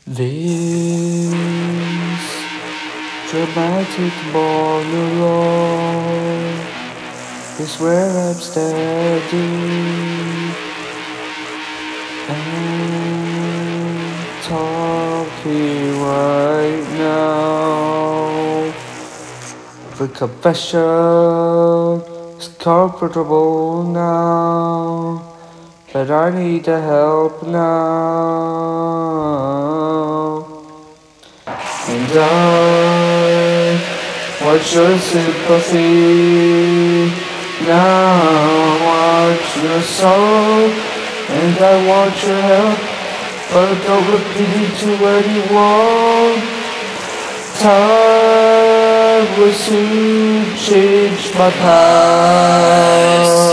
This dramatic monologue is where I'm standing and talking right now. The confession is comfortable now, but I need the help now. And I want your sympathy. Now I want your soul, and I want your help, but don't repeat it to anyone. Time will soon change my past.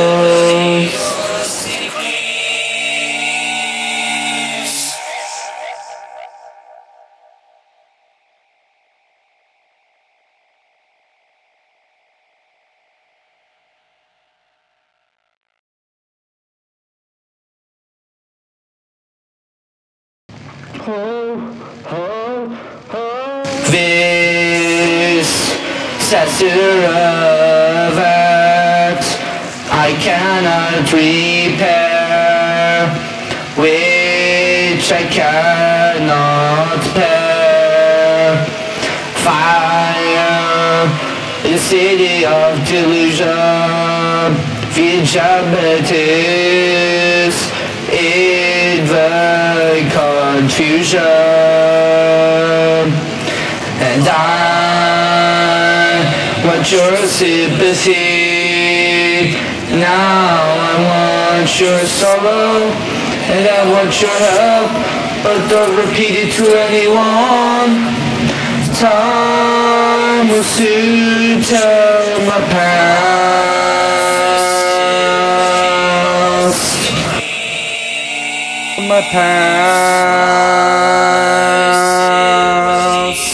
This statue of act I cannot repair, which I cannot bear. Fire, the city of delusion, vigilantes in the confusion. And I want your sympathy. Now I want your sorrow, and I want your help, but don't repeat it to anyone. Time will soon tell my past. My past.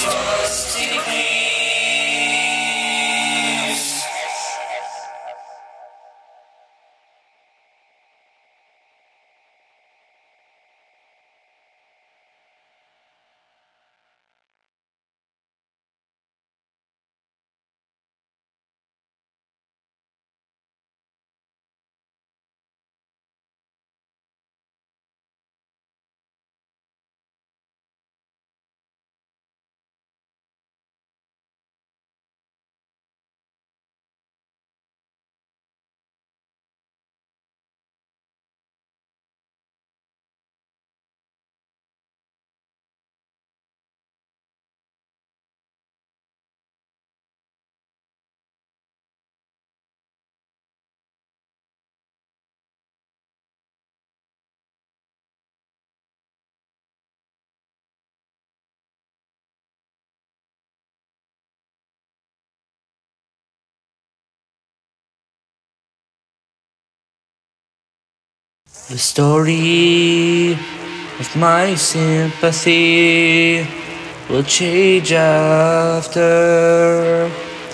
The story of my sympathy will change after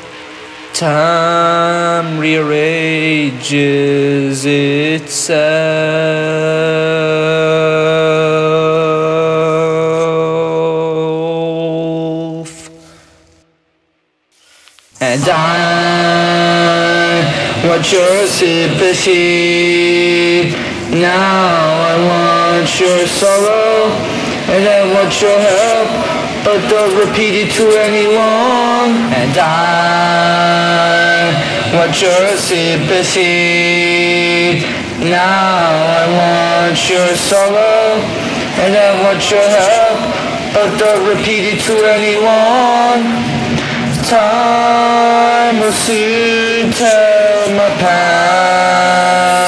time rearranges itself. And I want your sympathy. Now I want your sorrow, and I want your help, but don't repeat it to anyone. And I want your sympathy. Now I want your sorrow, and I want your help, but don't repeat it to anyone. Time will soon tell my past.